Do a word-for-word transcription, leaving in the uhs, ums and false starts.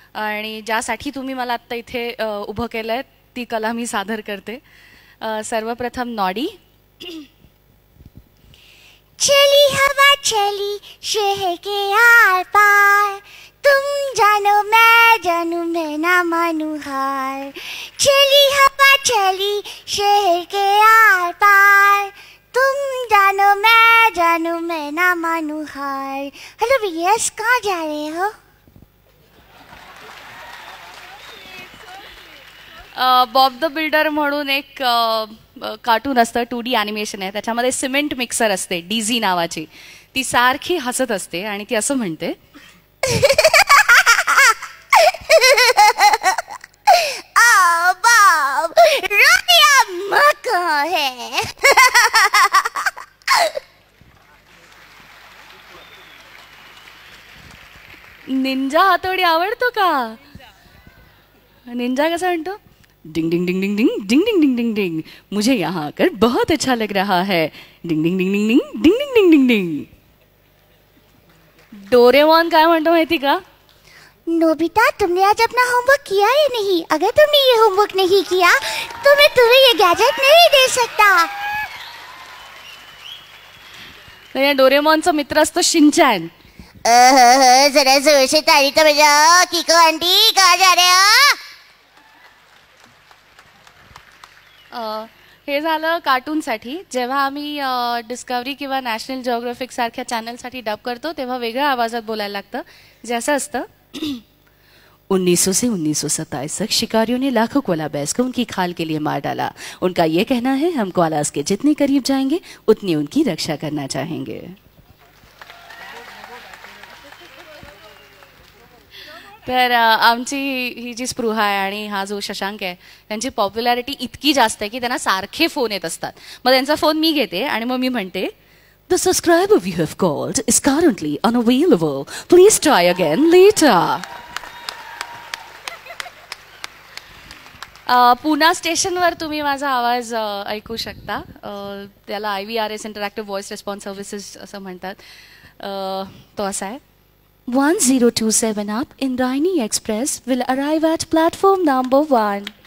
आणि ज्यासाठी तुम्ही मला आत्ता इथे उभं केलं आहे ती कला मी सादर करते. सर्वप्रथम नॉडी. चली हवा चली शहर के आर पार, तुम जानो मैं जानू मैं ना मानू हार. चली हवा चली शहर के आर पार, तुम जानो मैं जानू मैं ना मानू हार. हेलो भैया, कहाँ जा रहे हो? बॉब द बिल्डर म्हणून एक कार्टून असतं, टू डी ॲनिमेशन आहे. त्याच्यामध्ये सिमेंट मिक्सर असते डीझी नावाची. ती सारखी हसत असते आणि ती असं म्हणते, ओ बॉब, रोनिया माँ कहाँ है? निंजा हातोडी आवडतो का? निंजा कसा म्हणतो? डिंग डिंग डिंग डिंग डिंग डिंग डिंग डिंग डिंग डिंग, मुझे यहाँ आकर बहुत अच्छा लग रहा है. डिंग डिंग डिंग डिंग डिंग डिंग डिंग डिंग डिंग डिंग. डोरेमॉन काय म्हणतो माहिती का? नोबिता, तुमने आज अपना होमवर्क किया या नहीं? अगर तुमने ये होमवर्क नहीं किया तो मैं तुम्हें ये गैजेट नहीं दे सकता. या डोरेमॉनचा मित्र असतो शिनचॅन. जरा जोर से ताली तो बजाओ. किको आंटी, कहाँ जा रहे हो? हे झालं कार्टूनसाठी. जेव्हा आम्ही डिस्कवरी किंवा नॅशनल जिओग्राफिक सारख्या चॅनलसाठी डब करतो तेव्हा वेगळ्या आवाजात बोलायला लागतं, जे असं असतं. उन्नीस सौ से उन्नीस सौ सत्ताईस तक शिकारियों ने लाखों कोला बैस को उनकी खाल के लिए मार डाला. उनका ये कहना है हम कोलास के जितने करीब जाएंगे उतनी उनकी रक्षा करना चाहेंगे. तर आमची ही जी स्पृहा आहे आणि हा जो शशांक आहे त्यांची पॉप्युलॅरिटी इतकी जास्त आहे की त्यांना सारखे फोन येत असतात. मग त्यांचा फोन मी घेते आणि मग मी म्हणते, the subscriber you have called is currently unavailable, please try again later. Pune स्टेशनवर तुम्ही माझा आवाज ऐकू शकता. त्याला I V R S interactive voice response services असं म्हणतात. तो असा आहे, one zero two seven up Indrayani Express will arrive at platform number one.